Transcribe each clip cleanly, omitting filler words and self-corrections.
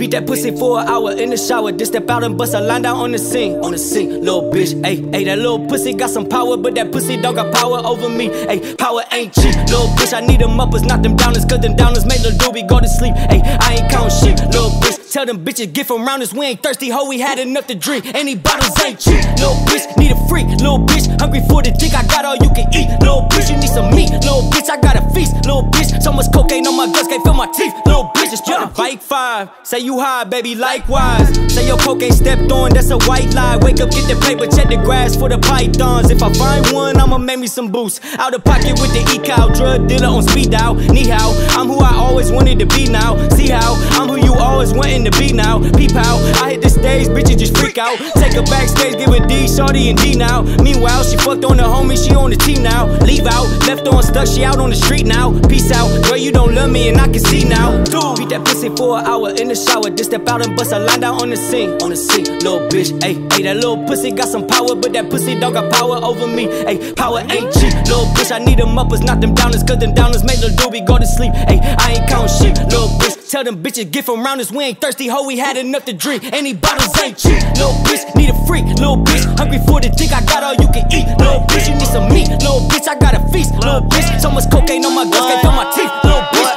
Beat that pussy for an hour in the shower. Then step out and bust a line down on the scene. Little bitch, ayy, that little pussy got some power, but that pussy don't got power over me. Ayy, power ain't cheap. Little bitch, I need them uppers, not them downers, cause them downers make Lil Doobie go to sleep. Ayy, I ain't count shit. Little bitch, tell them bitches get from round us. We ain't thirsty, ho, we had enough to drink. Any bottles ain't cheap. Little bitch, need a freak. Little bitch, hungry for the dick, I got all you can eat. Little bitch, you need some meat. Little bitch, I got a feast. Little bitch, so much cocaine on my guts, can't feel my teeth. Little bitch, just bike 5. Say you high, baby, likewise. Say your coke ain't stepped on, that's a white lie. Wake up, get the paper, check the grass for the pythons. If I find one, I'ma make me some boost. Out of pocket with the e-cow, drug dealer on speed dial. Ni hao, I'm who I always wanted to be now. See how, I'm who you always wanting to be now. Peep how, I hit the stage, bitches just freak out. Take her backstage, give a D, shorty and D now. Meanwhile, she fucked on the homie, she on the team now. Leave out, left on stuck, she out on the street now. Peace out, girl, you don't love me and I can see now. Dude, beat that pussy for an hour in the shower. Then step out and bust a line down on the scene. Little bitch, ayy, that little pussy got some power, but that pussy don't got power over me. Ayy, power ain't cheap. Little bitch, I need them uppers, not them downers, cause them downers make Lil Doobie go to sleep. Ayy, I ain't count shit. Little bitch, tell them bitches get from round us. We ain't thirsty, ho, we had enough to drink. Any bottles ain't cheap. Little bitch, need a freak. Little bitch, hungry for the dick, I got all you can eat. Little bitch, you need some meat. Little bitch, I got a feast. Little bitch, so much cocaine on my guts, can't feel my teeth. Little bitch,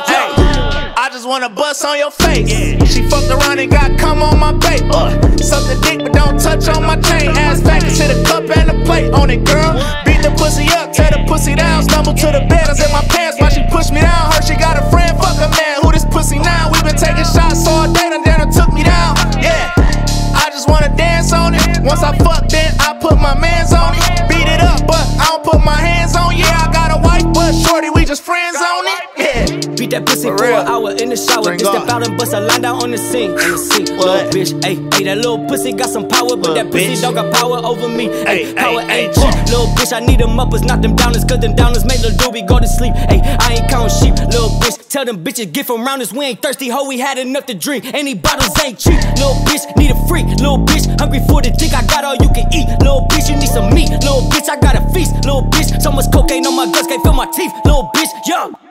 I just wanna bust on your face. She fucked around and got cum on my bait. Suck the dick but don't touch on my chain. Ass back and hit a cup and a plate on it, girl. Beat the pussy up, tear the pussy down. Stumble to the bed, I in my pants while she pushed me down. Heard she got a friend, fuck a man. Who this pussy now? We been taking shots all day, and then it took me down. Yeah, I just wanna dance on it. Once I fuck, then I put my mans on it. Beat it up, but I don't put my hands on. Yeah, I got a wife, but shorty, we just friends on it. Yeah. Beat that pussy for an hour in the shower. Then step out and bust a line down on the scene. Little bitch, ayy, that little pussy got some power, but that pussy don't got power over me. Ayy, power ain't cheap. Little bitch, I need them uppers, not them downers, cause them downers make Lil Doobie go to sleep. Ayy, I ain't count sheep. Little bitch, tell them bitches get from round us. We ain't thirsty, ho, we had enough to drink. Any bottles ain't cheap. Little bitch, need a freak. Little bitch, hungry for the dick, I got all you can eat. Little bitch, you need some meat. Little bitch, I got a feast. Little bitch, so much cocaine on my guts, can't feel my teeth. Little bitch, yo.